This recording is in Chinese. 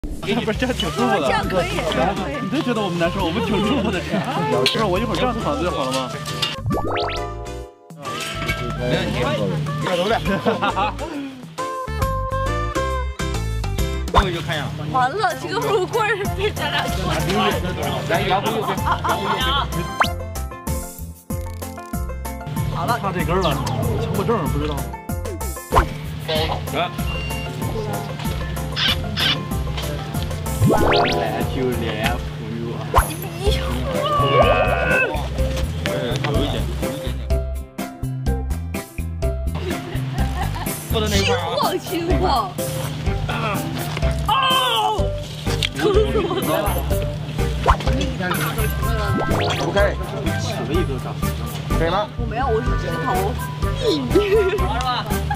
不是这样挺舒服的， 这样可以， 你就觉得我们难受，我们挺舒服的。不是我一会儿这样子躺着就好了吗？ 没问题，快走了。最后一个看呀。 完了，这个木棍被咱俩撞了。 来，摇不右边。 好了， 差这根了，强迫症不知道。 来。 篮球男朋友啊！有一点，不能那块儿啊！ 亲我！哦，疼死我了！ 不可以， 吃了一口啥？ 可以吗？ 我没有，我是直头。 好是吧？